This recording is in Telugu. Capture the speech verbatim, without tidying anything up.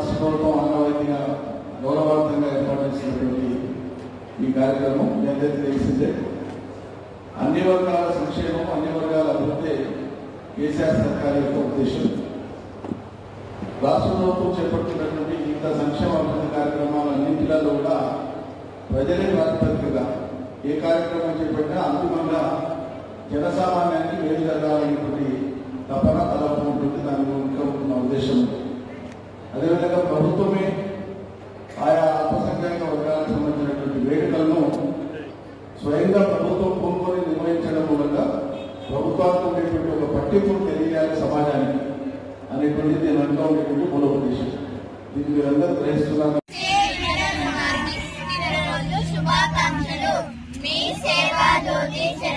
రాష్ట్ర ప్రభుత్వం ఆనవాయితీగా గౌరవార్థంగా ఏర్పాటు చేసినటువంటి ఈ కార్యక్రమం మీ అందరికీ తెలిసిందే. అన్ని వర్గాల సంక్షేమం, అన్ని వర్గాల అభివృద్ధి కేసీఆర్ సర్కార్ యొక్క ఉద్దేశం. రాష్ట్ర ప్రభుత్వం చేపడుతున్నటువంటి వివిధ సంక్షేమ అభివృద్ధి కార్యక్రమాలన్నింటిలో కూడా ప్రజలే ప్రాతిపదికగా ఏ కార్యక్రమం చేపట్టినా అంతిమంగా జనసామాన్యానికి మేలు జరగాలనేటువంటి తపన తలపు ఉంటుంది. దాని వెనుక ఉన్న ఉద్దేశం. అదేవిధంగా ప్రభుత్వమే ఆయా అల్పసంఖ్యాక వర్గాలకు సంబంధించినటువంటి వేడుకలను స్వయంగా ప్రభుత్వం పూనుకొని నిర్వహించడం మూలంగా ప్రభుత్వానికి ఉండేటువంటి ఒక పట్టింపును తెలియాలి సమాజానికి అనేటువంటిది నేను అనుకో ఉండేటువంటి మూల ఉద్దేశం. దీన్ని మీరందరూ గ్రహిస్తున్నారు. శుభాకాంక్షలు. మీ సేవా జ్యోతి